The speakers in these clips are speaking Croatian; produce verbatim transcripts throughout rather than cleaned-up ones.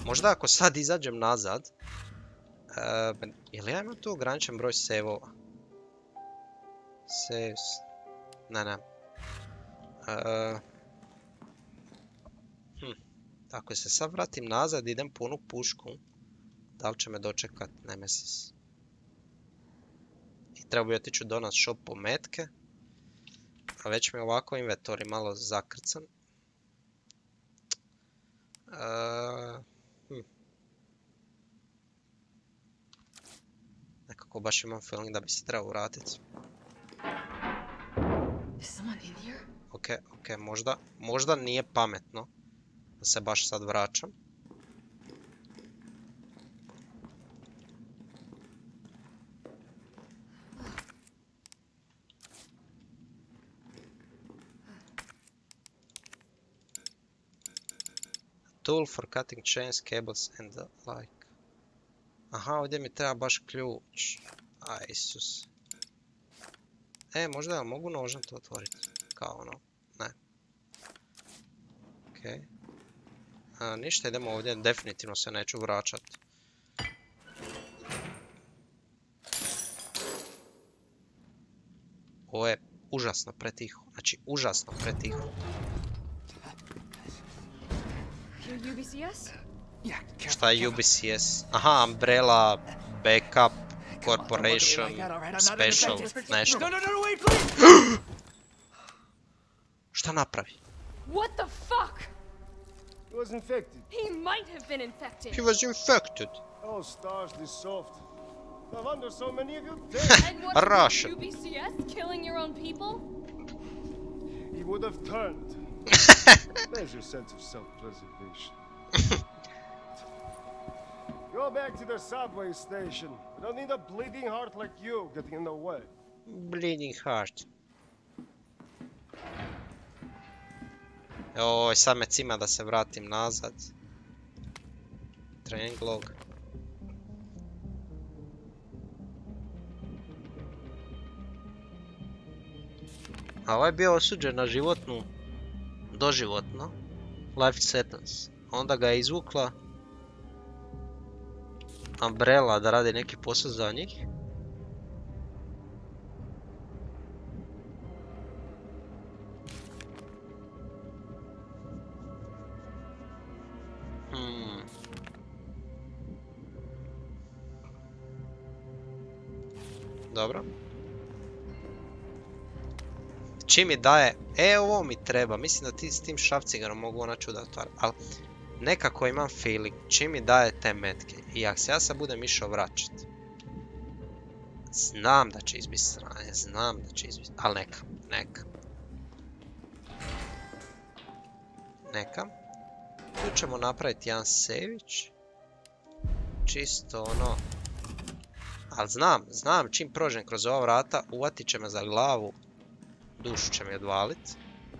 Možda ako sad izađem nazad... Uh, jel ja imam tu ograničen broj save-ova? Saves... Ne, ne. Uh, hm. Ako se sad vratim nazad, idem punu pušku. Da li će me dočekat Nemesis? I treba bi otići u Donut Shop po metke. A već mi je ovako inventory malo zakrcan. Uh, hm. Nekako baš imam feeling da bi se trebao vratiti. Ok, ok, možda, možda nije pametno da se baš sad vraćam. Tool for cutting chains, cables and the like. Aha, ovdje mi treba baš ključ. Aj, Isus. E, možda ja mogu nožem to otvoriti. Kao ono, ne. Okej. Okay. Ništa, idemo ovdje, definitivno se neću vraćat. Ovo je užasno pretiho, znači užasno pretiho. Šta je U B C S? Aha, Umbrella, Backup, Corporation, Special, nešto. Šta napravi? What the fuck? He was infected. He might have been infected. He was infected. Oh, stars, this soft. No wonder so many of you dead. And what Russian. U B C S? Killing your own people? He would have turned. There's your sense of self-preservation. Go back to the subway station. We don't need a bleeding heart like you getting in the way. Bleeding heart. Oj, sad me cima da se vratim nazad. Training log. A ovaj je bio osuđen na životnu, doživotno, life sentence. Onda ga je izvukla Umbrella da radi neki posao za njih. Hmm. Dobro. Čim mi daje, e ovo mi treba, mislim da ti s tim šrafcingerom mogu ona čuda otvarati, ali nekako imam feeling, čim mi daje te metke i ako se ja sad budem išao vraćat, znam da će izbiti sranje, znam da će izbiti, ali neka, neka. Neka. Tu ćemo napraviti jedan sević, čisto ono, ali znam, znam čim prođem kroz ova vrata, uvatit će me za glavu. Dušu će mi odvalit.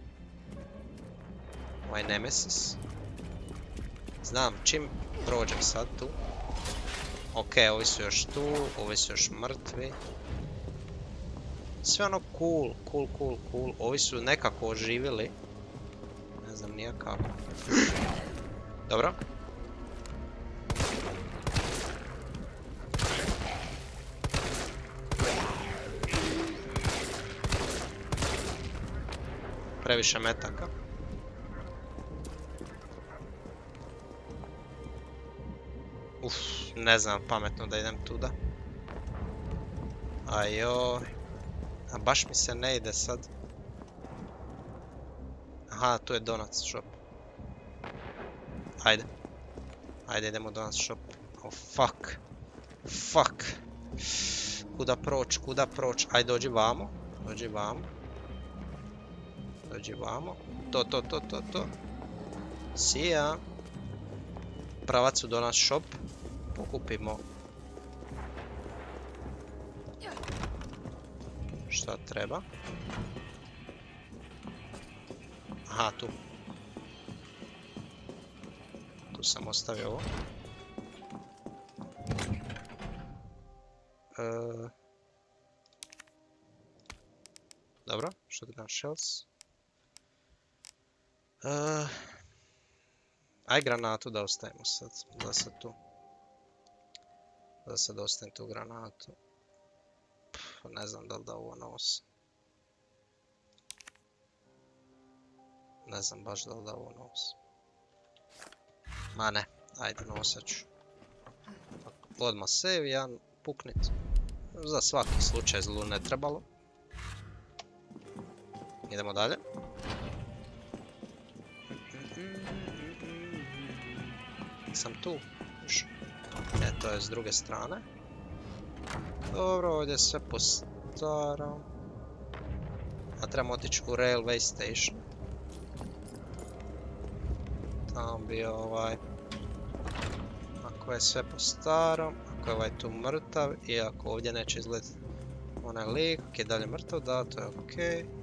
Ovaj Nemesis. Znam, čim prođem sad tu. Ok, ovi su još tu, ovi su još mrtvi. Sve ono cool, cool, cool, cool. Ovi su nekako oživjeli. Ne znam nija kako. Dobro. Previše metaka. Uf, ne znam, pametno da idem tuda. Ajoj. A baš mi se ne ide sad. Aha, tu je Donut Shop. Ajde. Ajde, idemo u Donut Shop. Oh, fuck. Fuck. Kuda proć, kuda proć. Ajde, dođi vamo. Dođi vamo. Dođi vamo. To, to, to, to, to. Sija. Pravac u Donut Shop. Pokupimo. Šta treba? Aha, tu. Tu sam ostavio ovo. E... Dobro, shotgun shells. Uh, Aj granatu da ostavimo sad. Da sad tu. Da sad ostavim tu granatu. Pff, ne znam da li da ovo nosim. Ne znam baš da li da ovo nosim. Ma ne, ajde nosat ću. Odmah save, jedan puknit. Za svaki slučaj zlu ne trebalo. Idemo dalje. Sam tu. E, to je s druge strane. Dobro, ovdje je sve po starom. A trebamo otići u railway station. Tamo bi ovaj... Ako je sve po starom, ako je ovaj tu mrtav, i ako ovdje neće izgledati onaj lik, ok, je dalje mrtav, da, to je ok.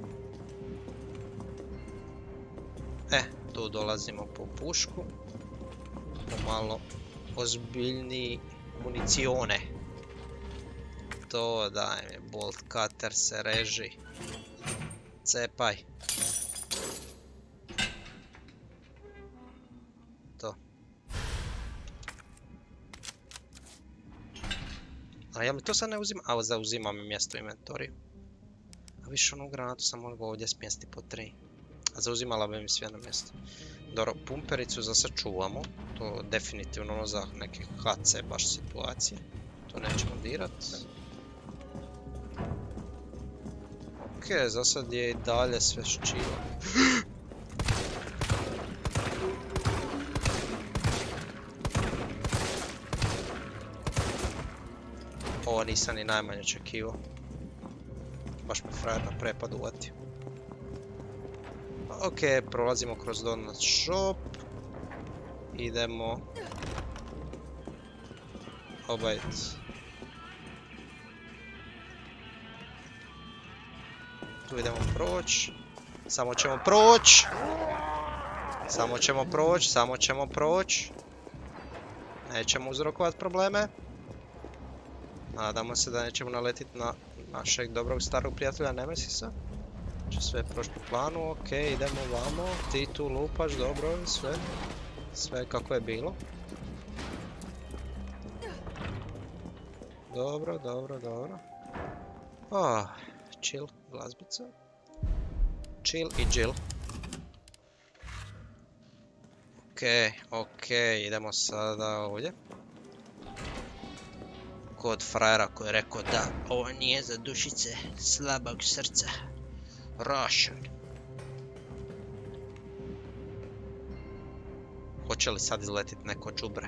E, tu dolazimo po pušku. Po malo ozbiljniji municione. To daj mi, bolt cutter se reži. Cepaj. To. A ja mi to sad ne uzimam? A zauzimam mi mjesto u inventoriju. A više onu granatu sam mogao ovdje smjesti po tri. A zauzimala bi mi sve na mjesto. Dobro, pumpericu za sad čuvamo. To definitivno ono za neke H C baš situacije. To nećemo dirat. Ok, za sad je i dalje sve ščivo. Ovo nisam ni najmanje očekivao. Baš me frajer na prepad uvatio. Ok, prolazimo kroz donut shop. Idemo obaviti. Tu idemo proći. Samo ćemo proći. Samo ćemo proći, samo ćemo proći. Nećemo uzrokovati probleme. Nadamo se da nećemo naletiti na našeg dobrog starog prijatelja Nemesisa. Će sve proći po planu, ok, idemo vamo. Ti tu lupaš, dobro, sve. Sve kako je bilo. Dobro, dobro, dobro. Oh, chill, glazbica. Chill i Jill. Ok, ok, idemo sada ovdje. Kod frajera koji je rekao da ovo nije za dušice slabog srca. Russian. Hoće li sad izletiti neko džubre?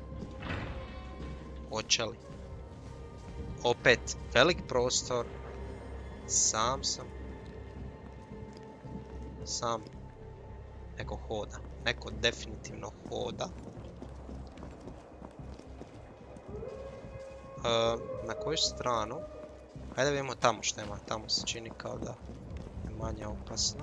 Hoće li? Opet, velik prostor. Sam sam. Sam. Neko hoda. Neko definitivno hoda. Uh, na koju stranu? Hajde vidimo tamo što ima. Tamo se čini kao da je manje opasno.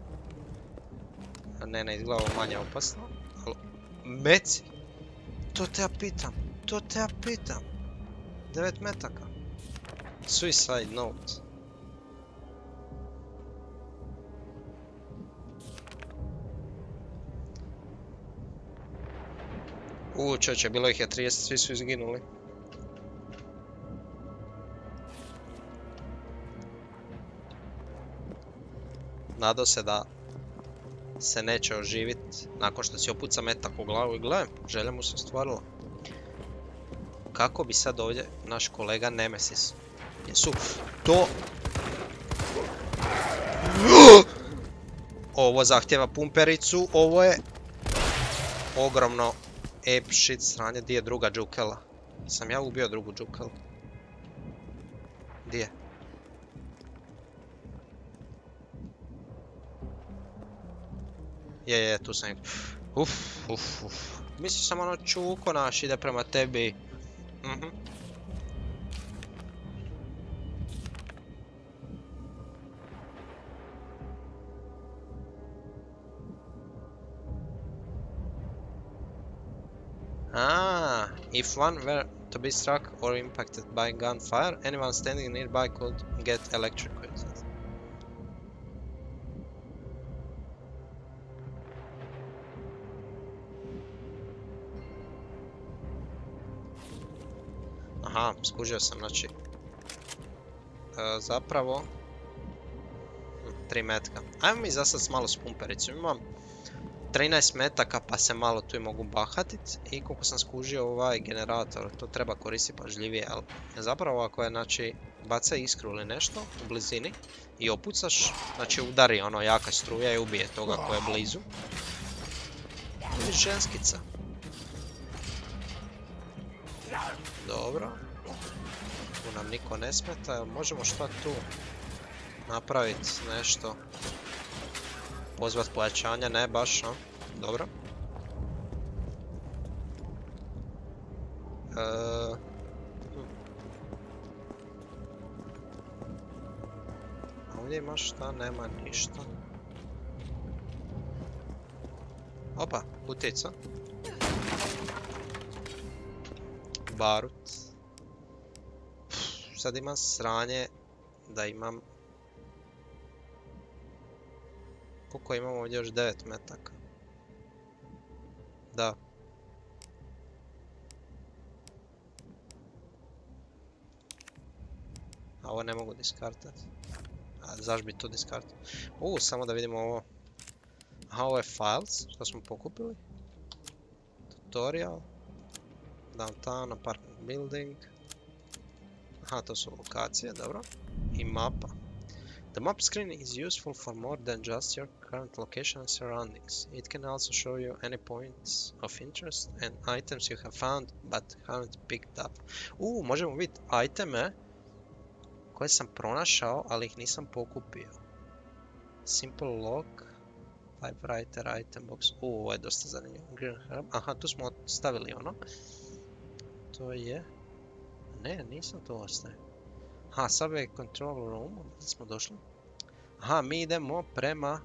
Ne, ne izgleda ovo manje opasno. Ali... Meci! To te ja pitam. To te ja pitam. devet metaka. Suicide note. Uuu, čovječe, bilo ih je trideset, svi su izginuli. Nadao se da se neće oživit nakon što si opuca metak u glavu i gle, želja mu se ostvarila. Kako bi sad ovdje naš kolega Nemesis? Jesu to... Ovo zahtjeva pumpericu, ovo je ogromno ape shit sranje. Di je druga džukela? Sam ja ubio drugu džukelu? Di je? Je, je, tu sam... Uf, uf, uf. Mislio sam ono čuko naš ide prema tebi. Mhm. Ah, if one were to be struck or impacted by gunfire, anyone standing nearby could get electrocuted. Aha, skužio sam, znači... E, zapravo... Tri metka. Ajmo mi za sad s malo s pumpericom. Imam trinaest metaka pa se malo tu i mogu bahatit. I koliko sam skužio ovaj generator, to treba koristiti pažljivije. Ali zapravo ako je, znači, baca iskru ili nešto u blizini i opucaš, znači udari ono jaka struja i ubije toga ko je blizu. Ili ženskica. Dobro. Tu nam niko ne smeta. Možemo šta tu napraviti nešto? Pozvat pojačanja? Ne baš, no? Dobro. E... Hm. Ovdje ima šta? Nema ništa. Opa, kutica. Barut. Sad imam sranje da imam... Koliko imamo ovdje još devet metaka? Da. A ovo ne mogu diskartati. A zašto bi to diskartati? U, samo da vidimo ovo. Aha, ovo je files, što smo pokupili. Tutorial. Downtown, apartment building. Aha, to su lokacije, dobro. I mapa. The map screen is useful for more than just your current location and surroundings. It can also show you any points of interest and items you have found but haven't picked up. U, možemo vidjeti iteme koje sam pronašao, ali ih nisam pokupio. Simple lock, typewriter, item box. U, ovo je dosta zanimljivo. Green herb. Aha, tu smo stavili ono. To je... Ne, nisam to ostavio. Aha, sad je control room, da smo došli. Aha, mi idemo prema...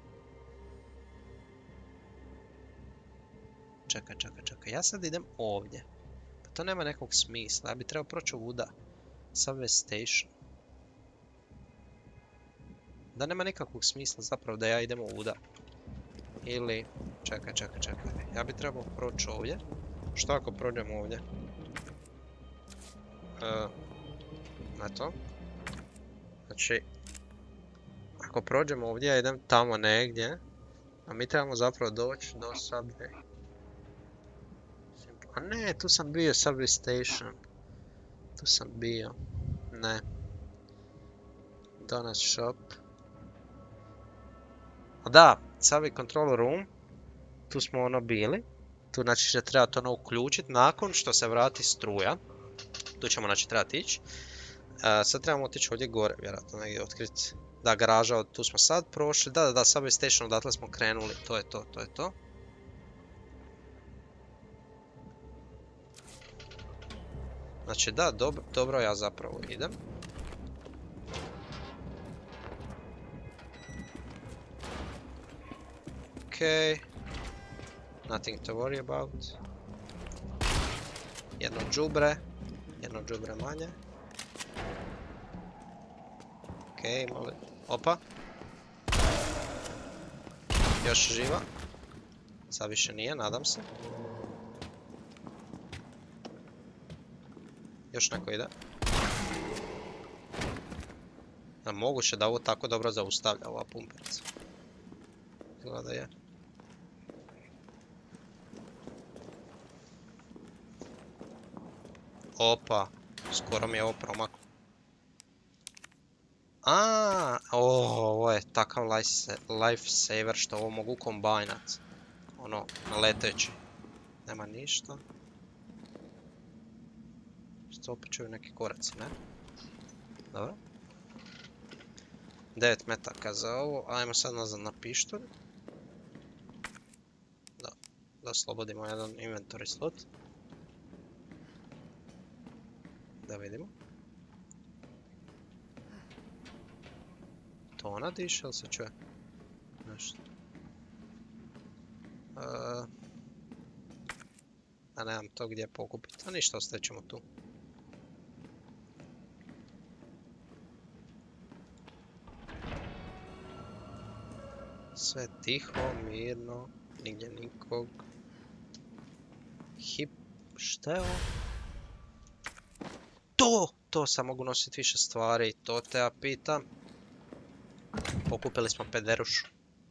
Čekaj, čekaj, čekaj, ja sad idem ovdje. Pa to nema nekog smisla, ja bi trebao proći ovuda. Subway station. Da nema nikakvog smisla zapravo da ja idem ovuda. Ili... Čekaj, čekaj, čekaj. Ja bi trebao proći ovdje. Što ako prođem ovdje? Uh, Eto. Znači, ako prođemo ovdje, ja idem tamo negdje, a mi trebamo zapravo doći do Subway. A ne, tu sam bio, Subway station. Tu sam bio. Ne. Donut shop. A da, Subway control room. Tu smo ono bili. Tu znači će trebati ono uključiti nakon što se vrati struja. Tu ćemo znači trebati ići. Uh, sad trebamo otići ovdje gore, vjerojatno negdje otkriti. Da, garaža, tu smo sad prošli. Da, da, da, Subway station, odatle smo krenuli. To je to, to je to. Znači da, dobro, dobro ja zapravo idem. Okej. Okay. Nothing to worry about. Jedno džubre. Jedno džubre manje. Okej, okay, molim. Opa. Još živa. Sad više nije, nadam se. Još neko ide. A moguće da ovo tako dobro zaustavlja, ova pumperica. Gleda je. Opa, skoro mi je ovo promaklo. A, ovo je takav life saver što ovo mogu kombajnat. Ono, leteći. Nema ništa. Što opet čuju neki koraci, ne? Dobro. devet metaka za ovo. Ajmo sad nazad na pištolj. Da, da oslobodimo jedan inventory slot. Da vidimo. To ona diše ili se čuje? Nešto. Uh, a nemam to gdje pokupiti. A ništa, ostavit ćemo tu. Sve tiho, mirno, nigdje nikog. Hip... Šta je ovo? To! To sam mogu nositi više stvari, to te ja pitam. Pokupili smo pederušu.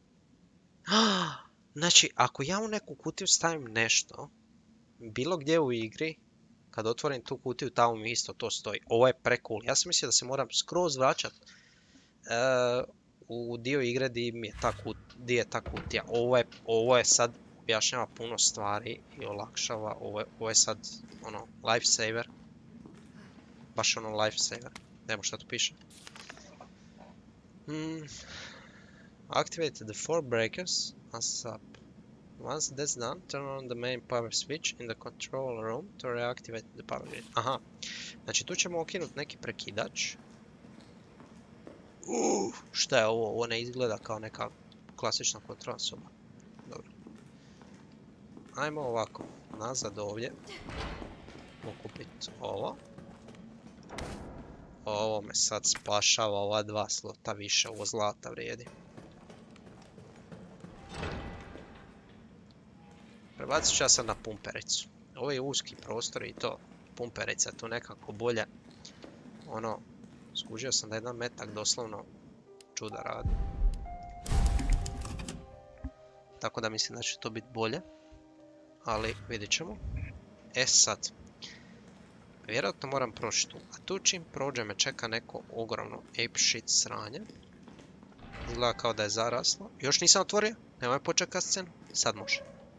Znači, ako ja u neku kutiju stavim nešto, bilo gdje u igri, kad otvorim tu kutiju, tamo mi isto to stoji. Ovo je precool. Ja sam mislio da se moram skroz vraćat e, u dio igre di mi je ta, kut, di je ta kutija. Ovo je, ovo je sad objašnjava puno stvari i olakšava. Ovo je, ovo je sad ono, lifesaver. Baš ono lifesaver. Nemo što tu piše. Hmm. Activate the four breakers ASAP. Once that's done, turn on the main power switch in the control room to reactivate the power grid. Aha. Znači tu ćemo okinuti neki prekidač. Uh, šta je ovo? Ovo ne izgleda kao neka klasična kontrola soba. Dobro. Ajmo ovako. Nazad ovdje. Pokupiti ovo. Ovo me sad spašava, ova dva slota više, ovo zlata vrijedi. Prebacit ću ja sad na pumpericu. Ovo je uski prostor i to. Pumperica je tu nekako bolje. Ono, skužio sam da jedan metak doslovno čuda radi. Tako da mislim da će to biti bolje. Ali vidit ćemo. E sad. Vjerojatno moram proći tu. A tu čim prođe me čeka neko ogromno ape shit sranje. Izgleda kao da je zaraslo. Još nisam otvorio. Nemoj počekati scenu. Sad može.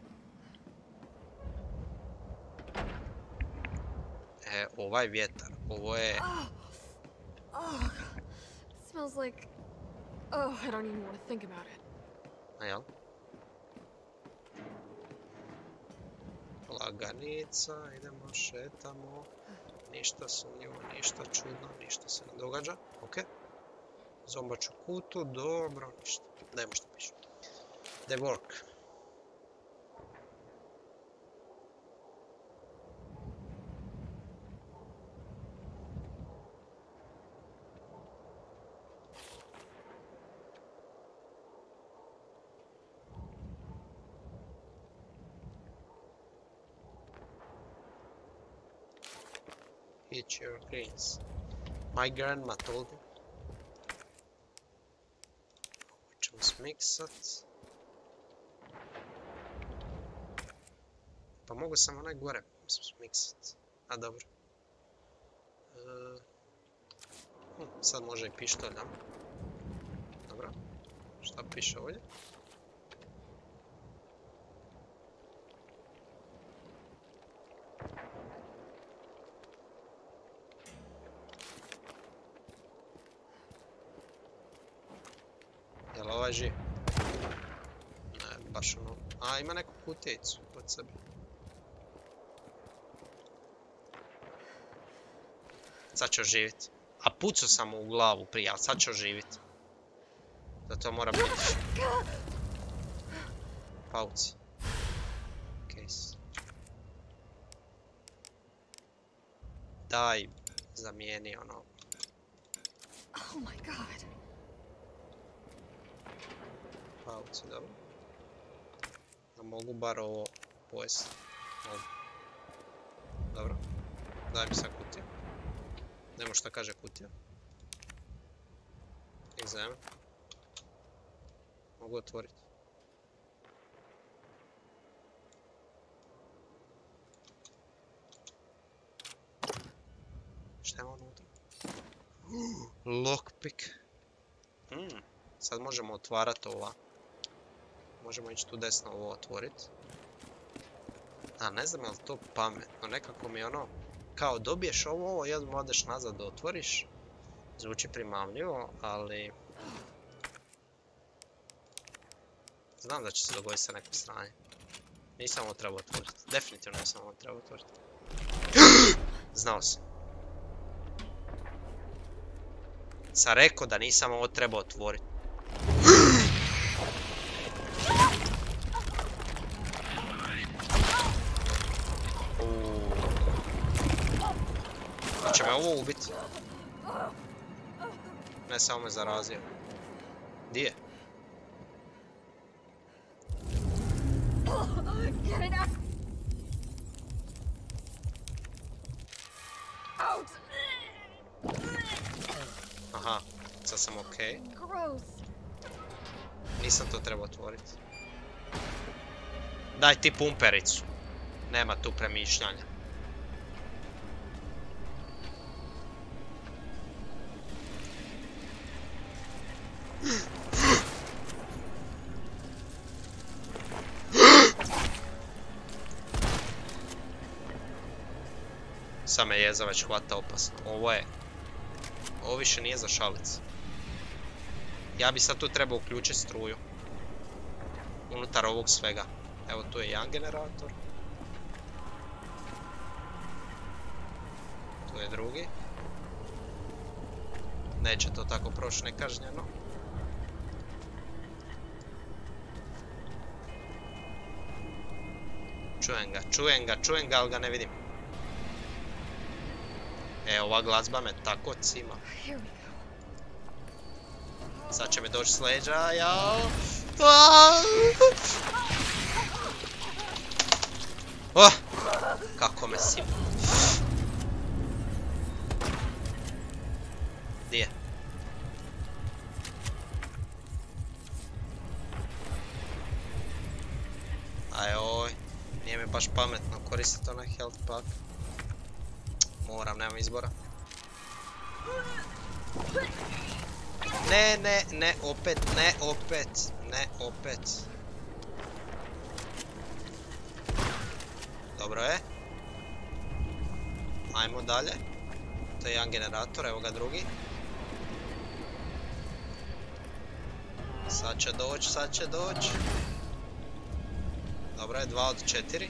E, ovaj vjetar. Ovo je... Oh, it smells like... Oh, I don't even want to think about it. A jel? Laganica, idemo, šetamo. Ništa sumnjivo, ništa čudno, ništa se ne događa. Ok. Zombaču kutu, dobro, ništa. Dajmo što piše. The work. Eat your greens. My grandma told me. Ćemo smiksat. Pa mogu sam onaj gore smiksat. A dobro. E, hm, sad može i pištolj, da? Dobro. Šta piše ovdje? Jel ovaj živ? Ne, baš ono... A, ima neku kutijicu pod sebi. Sad će oživit. A pucao sam mu u glavu prije, ali sad će oživit. Zato mora biti... Pauci. Case. Daj, zamijeni ono... Oh my god. Pauci, dobro. Da mogu bar ovo pojesti. Mogu. Dobro. Daj mi sad kutiju. Nemo šta kaže kutija. Exam. Mogu otvoriti. Šta ima unutra? Lockpick. Hmm. Sad možemo otvarati ova. Možemo ići tu desno ovo otvoriti. A ne znam je li to pametno. Nekako mi je ono... Kao dobiješ ovo i odmah odeš nazad da otvoriš. Zvuči primamljivo, ali... Znam da će se dogoditi sa nekom strane. Nisam ovo trebao otvoriti. Definitivno nisam ovo trebao otvoriti. Znao sam. Sam rekao da nisam ovo trebao otvoriti. Će me ovo ubiti. Ne, samo me zarazio. Di je? Aha, sad sam okej. Gross. Nisam to trebao otvoriti. Daj ti pumpericu. Nema tu premišljanja. Sad me jeza već hvata opasno. Ovo je... Ovo više nije za šalic. Ja bi sad tu trebao uključiti struju. Unutar ovog svega. Evo tu je jedan generator. Tu je drugi. Neće to tako proći nekažnjeno. Čujem ga, čujem ga, čujem ga, ali ga ne vidim. E, ova glazba me tako cima. Sad će mi doći s leđa, jao. Oh, kako me sima. Gdje je? Ajoj, nije mi baš pametno koristiti onaj health pack. Moram, nemam izbora. Ne, ne, ne, opet, ne, opet, ne, opet. Dobro je. Ajmo dalje. To je jedan generator, evo ga drugi. Sad će doći, sad će doći. Dobro je, dva od četiri.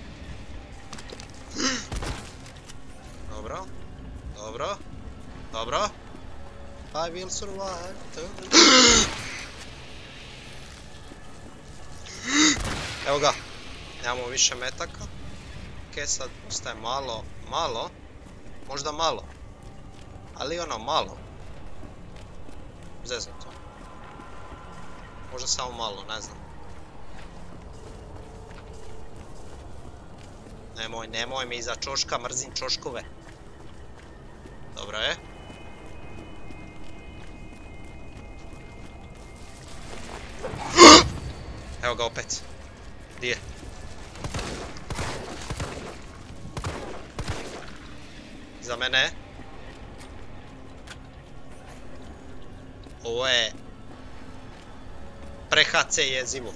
Dobro, dobro, dobro. I will survive. Evo ga, nemamo više metaka. Ok, sad ostaje malo, malo. Možda malo. Ali ono malo. Zeznuto. Možda samo malo, ne znam. Nemoj, nemoj mi iza čoška, mrzim čoškove. Dobro je. Evo ga opet. Gdje je? Za mene. Ovo je... Pre-ha ce jezivo.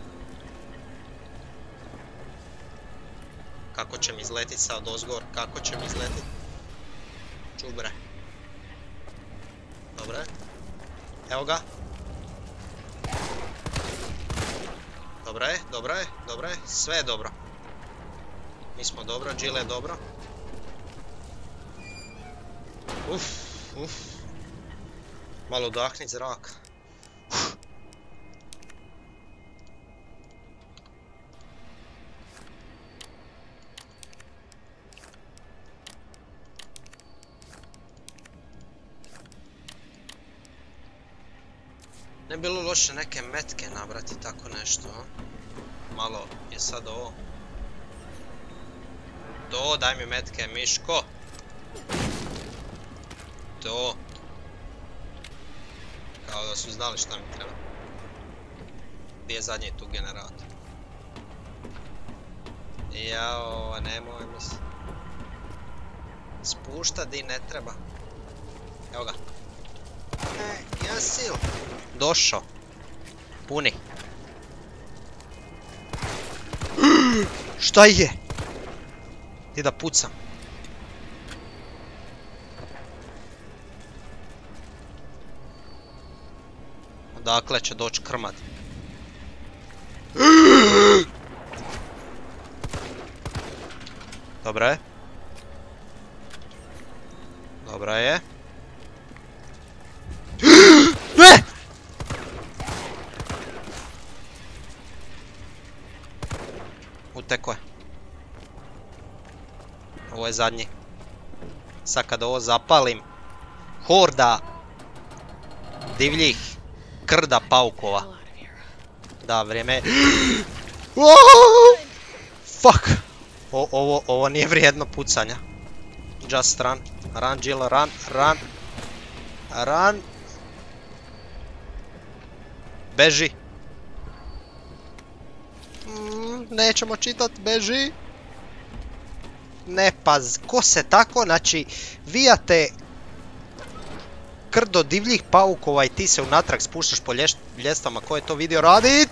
Kako će mi izletit sad ozgor? Kako će mi izletit? Čubre. Dobre. Evo ga. Dobro je, dobro je, dobro je. Sve je dobro. Mi smo dobro, Jill je dobro. Uf, uf. Malo udahni zrak. Ne bi bilo loše neke metke nabrati, tako nešto, a? Malo je sad ovo. To, daj mi metke, Miško. To. Kao da su znali šta mi treba. Gdje je zadnji tu generator? Jao, nemoj mi se. Spušta di ne treba. Evo ga. E, ja sil. Došao. Puni. Šta je? Ti da pucam. Odakle će doći krmad? Dobro je. Dobro je. Ne! Uteko je. Ovo je zadnji. Sad kad ovo zapalim. Horda divljih krda paukova. Da, vrijeme je. Fuck. O, ovo, ovo nije vrijedno pucanja. Just run. Run, Jill, run, run. Run. beži. Mm, nećemo čitat, beži. Ne, pa ko se tako, znači, vijate krdo divljih paukova i ti se unatrag spuštaš po lješ, ljestvama, ko je to vidio radit?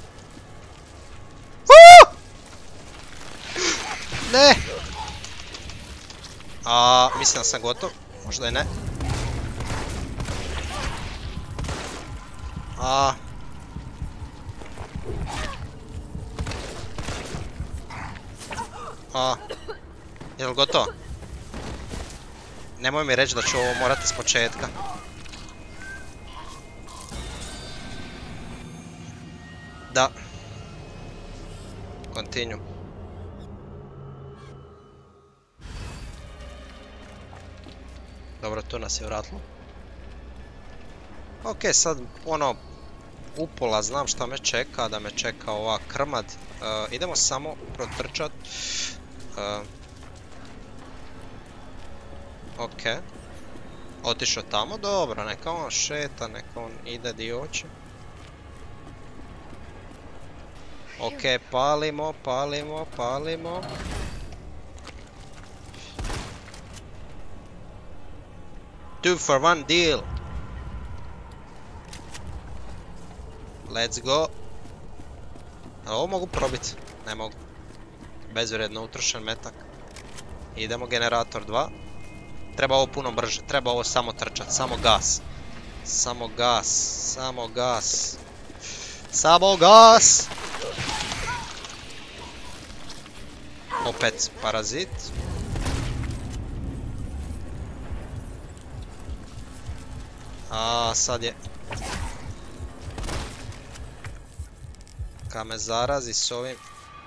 Uuu! Ne! A, mislim da sam gotov, možda i ne. A... A... Jel gotovo? Nemoj mi reći da ću ovo morati s početka. Da. Continue. Dobro, tu nas je vratilo. Ok, sad ono, upola znam šta me čeka, da me čeka ova krmad. Uh, idemo samo protrčat. Uh, ok. Otišao tamo, dobro, neka on šeta, neka on ide di hoće. Ok, palimo, palimo, palimo. Two for one deal. Let's go. A ovo mogu probiti? Ne mogu. Bezvrijedno utrošen metak. Idemo generator dva. Treba ovo puno brže, treba ovo samo trčat, samo gas. Samo gas, samo gas. Samo gas! Opet parazit. A sad je... Kad me zarazi s ovim...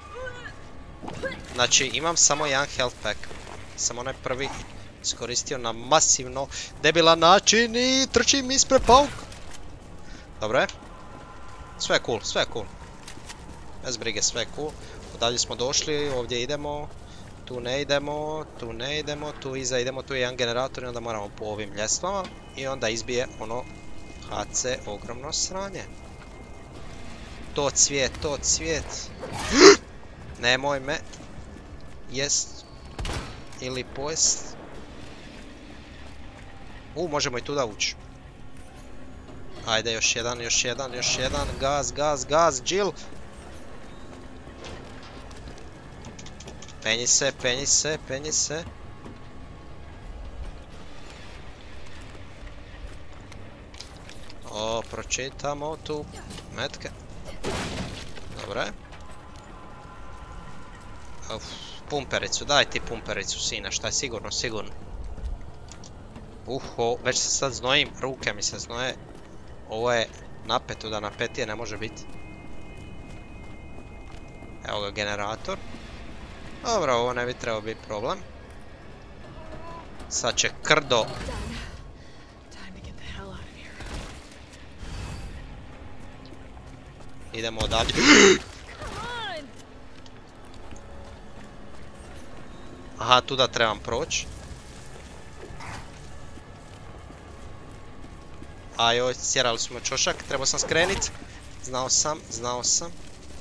Znači imam samo jedan health pack. Sam onaj prvi iskoristio na masivno debilan način i trčim ispred pauk. Dobro je. Sve je cool, sve je cool. Bez brige, sve je cool. Dalje smo došli, ovdje idemo. Tu ne idemo, tu ne idemo, tu iza idemo, tu je jedan generator i onda moramo po ovim ljestvama. I onda izbije ono H C ogromno sranje. To cvijet, to cvijet. Nemoj me jest ili pojest. U, možemo i tuda ući. Ajde, još jedan, još jedan, još jedan. Gaz, gaz, gaz, Jill. Penji se, penji se, penji se. O, pročitamo tu metke. Dobre. Uf, pumpericu, daj ti pumpericu, sine, šta je sigurno, sigurno. Uho, već se sad znojim, ruke mi se znoje. Ovo je napeto, da napetije ne može biti. Evo ga generator. Dobro, ovo ne bi trebao biti problem. Sad će krdo. Idemo dalje. Aha, tuda trebam proći. A joj, sjerali smo čošak, trebao sam skrenit. Znao sam, znao sam.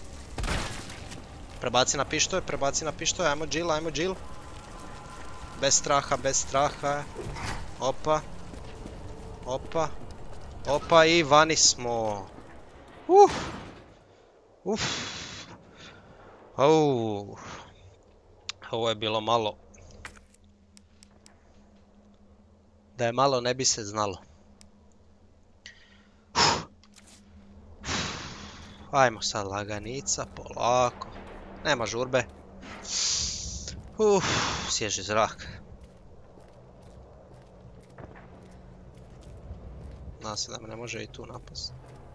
Prebaci na pištoj, prebaci na pištoj, ajmo Jill, ajmo Jill. Bez straha, bez straha. Opa. Opa. Opa i vani smo. Uf. Uf. Uf. Ovo je bilo malo. Da je malo ne bi se znalo. Ajmo sad laganica, polako. Nema žurbe. Uf, svježi zrak. Nadam se da me ne može i tu napast.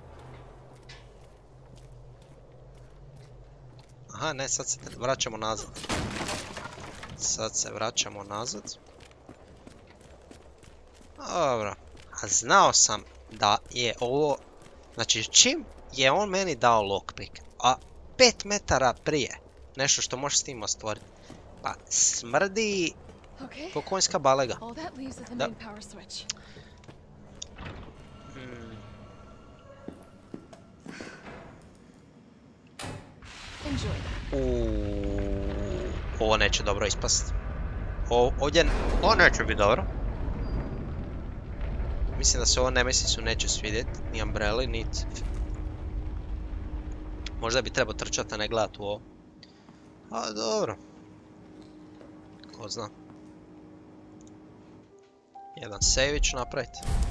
Aha, ne, sad se vraćamo nazad. Sad se vraćamo nazad. Dobro. A znao sam da je ovo... Znači, čim je on meni dao lockpick, a pet metara prije, nešto što možeš s tim ostvoriti, pa smrdi ko konjska balega. Da. Hmm. Enjoy. Uuu, ovo neće dobro ispast. O, ovdje, ovo neće biti dobro. Mislim da se ovo Nemesisu neće svidjeti, ni Umbrelli, niti... Možda bi trebao trčati, a ne gledat u ovo. A, dobro. Ko zna. Jedan save ću napraviti.